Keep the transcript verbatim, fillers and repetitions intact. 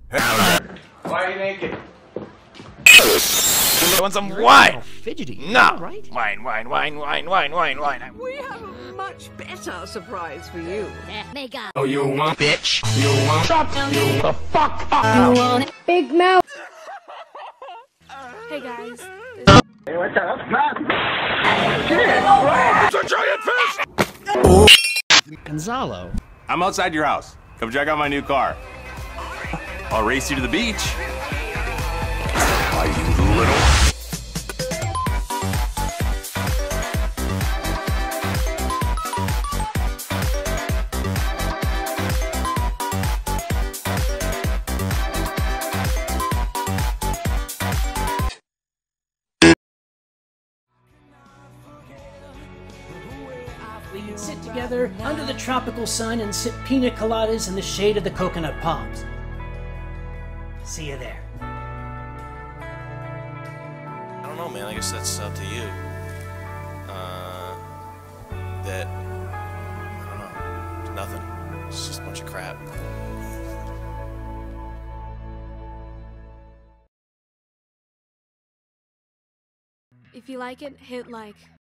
Why are you naked? I want some wine! Fidgety. No! Right? Wine, wine, wine, wine, wine, wine, wine. We have a much better surprise for you. Mega. Oh, you want bitch? You want shut you the fuck up? You want it? Big mouth. Hey guys. Hey, what's up, man? It's a giant fish! Gonzalo. I'm outside your house. Come check out my new car. I'll race you to the beach. Why, you little... We can sit together under the tropical sun and sip pina coladas in the shade of the coconut palms. See you there. I don't know, man. I guess that's up to you. Uh, that, I don't know. It's nothing. It's just a bunch of crap. If you like it, hit like.